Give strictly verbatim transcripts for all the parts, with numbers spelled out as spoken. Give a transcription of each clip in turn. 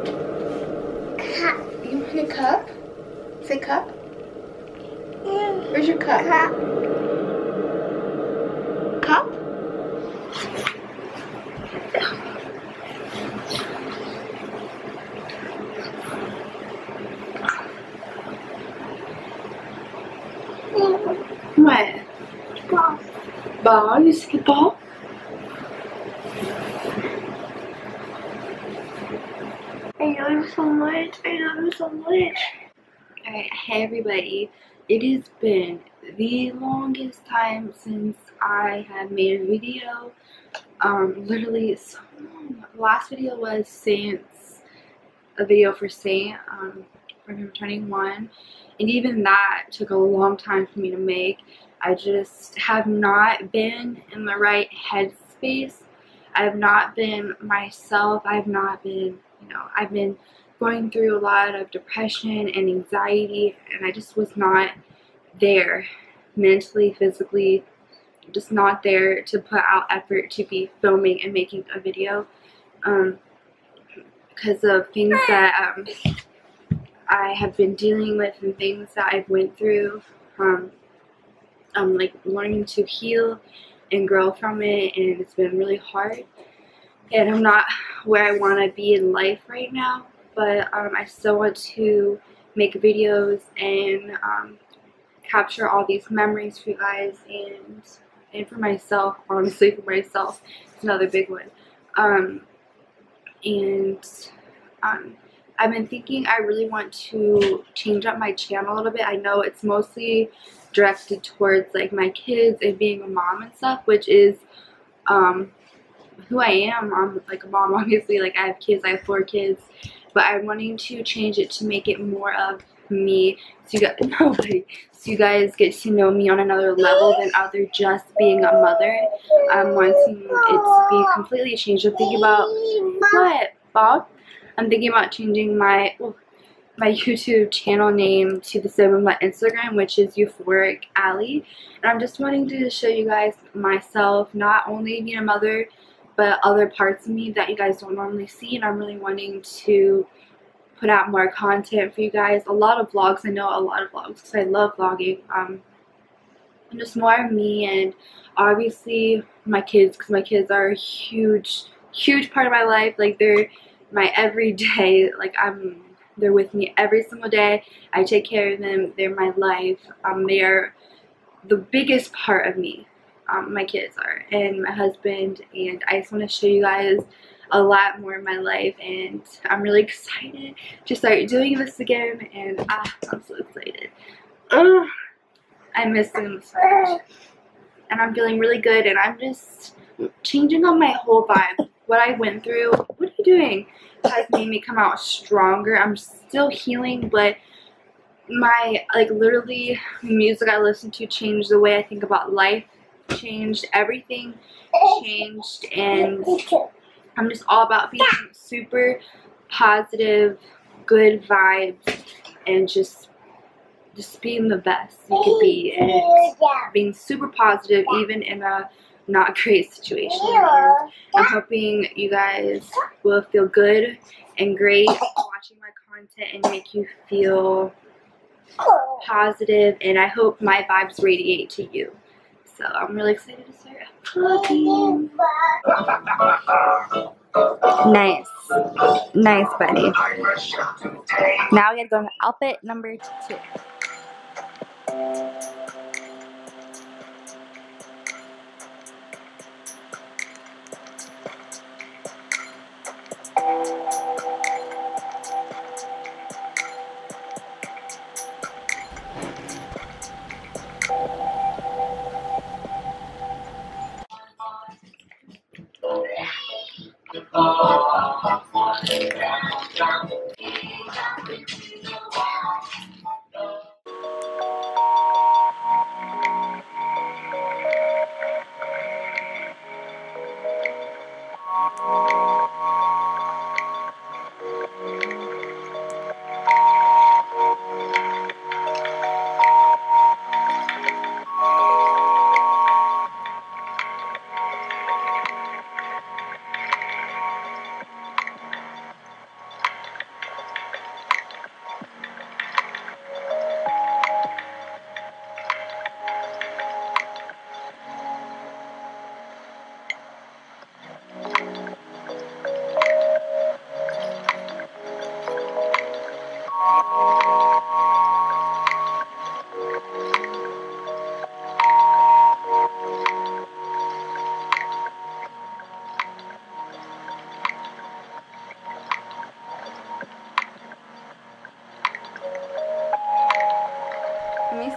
Cup. You want a cup? Say cup. Where's your cup? Cup. Cup? What? Ball. Ball? You see the ball? I love you so much. I love you so much. Alright, hey everybody. It has been the longest time since I have made a video. Um, literally so long. The last video was Saint's, a video for Saint, um, for him turning one. And even that took a long time for me to make. I just have not been in the right headspace. I have not been myself. I have not been, you know, I've been going through a lot of depression and anxiety, and I just was not there mentally, physically, just not there to put out effort to be filming and making a video um, because of things that um, I have been dealing with and things that I've went through. Um, I'm like learning to heal and grow from it, and it's been really hard, and I'm not where I want to be in life right now, but um, I still want to make videos and um, capture all these memories for you guys, and and for myself, honestly for myself, it's another big one. Um, and um, I've been thinking I really want to change up my channel a little bit. I know it's mostly directed towards like my kids and being a mom and stuff, which is um, who I am. I'm like a mom, obviously. Like I have kids, I have four kids, but I'm wanting to change it to make it more of me, so you guys, nobody, so you guys get to know me on another level than other just being a mother. I'm wanting it to be completely changed. I'm thinking about what, Bob? I'm thinking about changing my well, my YouTube channel name to the same of my Instagram, which is Euphoric Allie. And I'm just wanting to show you guys myself, not only being a mother, but other parts of me that you guys don't normally see. And I'm really wanting to put out more content for you guys. A lot of vlogs. I know a lot of vlogs because I love vlogging. Um, and just more of me, and obviously my kids, because my kids are a huge, huge part of my life. Like they're my everyday. Like I'm. They're with me every single day. I take care of them. They're my life. Um, they are the biggest part of me. Um, my kids are, and my husband, and I just want to show you guys a lot more of my life, and I'm really excited to start doing this again, and ah, I'm so excited. Ugh, I miss them so much, and I'm feeling really good, and I'm just changing up my whole vibe. What I went through, what are you doing, has made me come out stronger. I'm still healing, but my, like, literally music I listen to changed the way I think about life, changed everything, changed, and I'm just all about being super positive, good vibes, and just just being the best you could be, and being super positive even in a not great situation. And I'm hoping you guys will feel good and great watching my content and make you feel positive, and I hope my vibes radiate to you. So I'm really excited to start vlogging. Nice. Nice, buddy. Now we gotta go to outfit number two.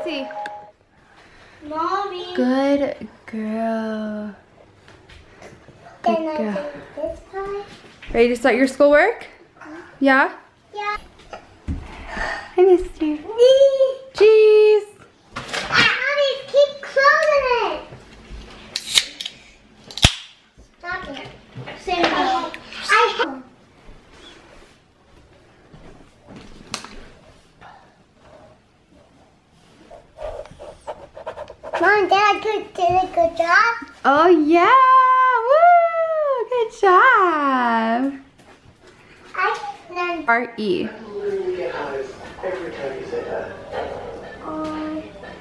see. Mommy. Good girl. Good Then I girl. do this part. Ready to start your schoolwork? Yeah? Yeah. I missed you. Jeez. Mommy, keep closing it. Stop it. Simba. I. Mom, Dad did, did a good job. Oh yeah. Woo! Good job. I learned. R E. Every time you say that. Um,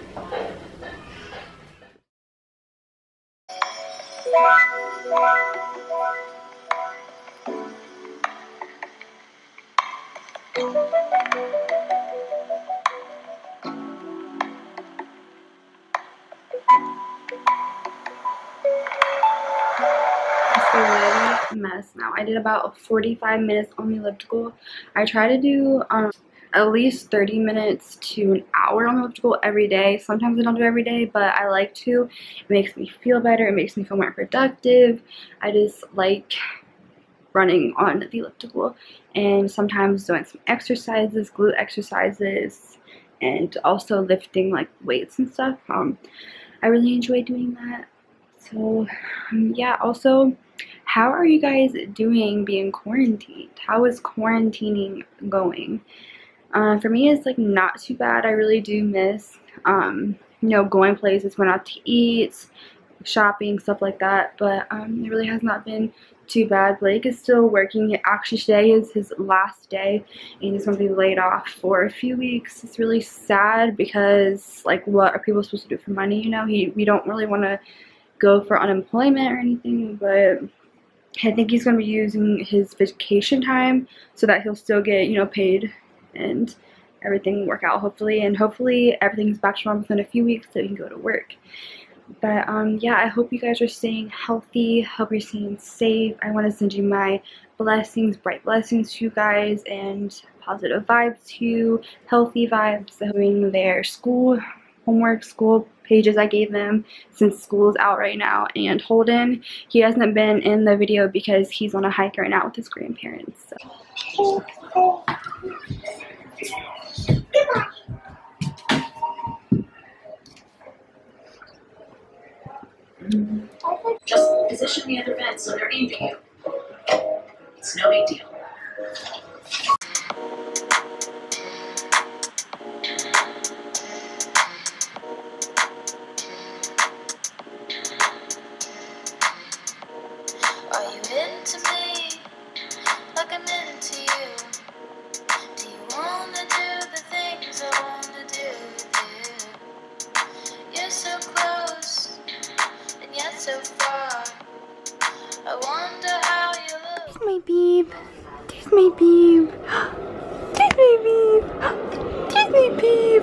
A mess now. I did about forty-five minutes on the elliptical. I try to do um at least thirty minutes to an hour on the elliptical every day. Sometimes I don't do it every day, but I like to. It makes me feel better. It makes me feel more productive. I just like running on the elliptical, and sometimes doing some exercises, glute exercises, and also lifting like weights and stuff. Um, I really enjoy doing that. So um, yeah, also, how are you guys doing being quarantined? How is quarantining going? Uh, for me, it's like not too bad. I really do miss, um, you know, going places, going out to eat, shopping, stuff like that. But um, it really has not been too bad. Blake is still working. Actually, today is his last day, and he's going to be laid off for a few weeks. It's really sad because, like, what are people supposed to do for money? You know, he we don't really want to go for unemployment or anything, but I think he's going to be using his vacation time so that he'll still get, you know, paid and everything will work out, hopefully. And hopefully everything's back to normal within a few weeks so he can go to work. But um, yeah, I hope you guys are staying healthy. Hope you're staying safe. I want to send you my blessings, bright blessings to you guys, and positive vibes to you, healthy vibes. Doing their school homework, school pages I gave them since school's out right now. And Holden, he hasn't been in the video because he's on a hike right now with his grandparents. So. Just position the other vents so they're aimed at you. It's no big deal. Are you into me like I'm into you? Do you wanna do the things I wanna do with you? You're so close and yet so far. I wonder how you look. There's my beep. There's my beep. There's my beep. There's my beep.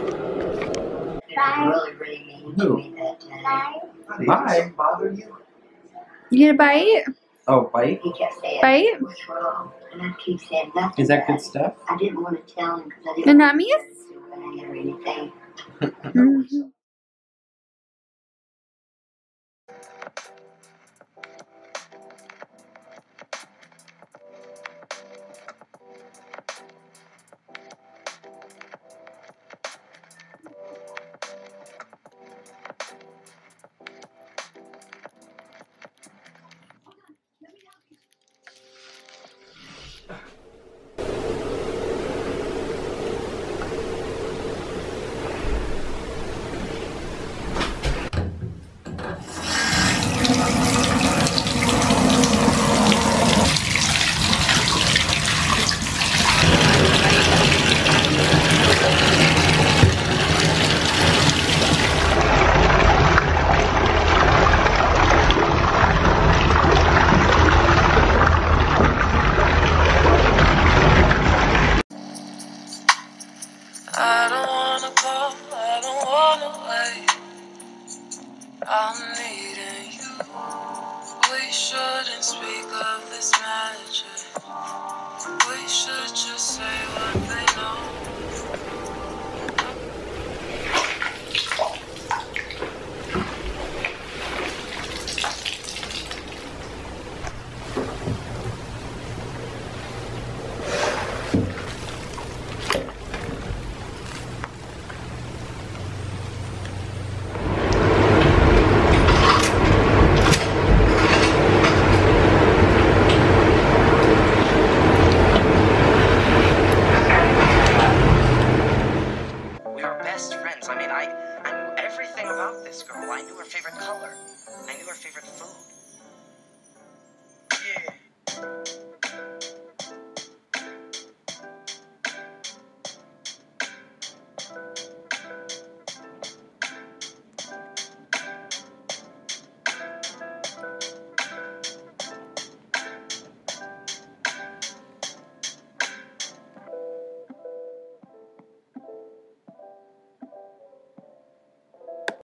Bye. Really, really mean to Who? me that uh, Bye. Bye. bother you? You get a bite? Oh, bite? He kept saying, Bite? what's wrong? And I keep saying nothing. Is that good about it. stuff? I didn't want to tell him because I The didn't want nummies? to do or anything. Mm-hmm. I knew her favorite color. I knew her favorite food.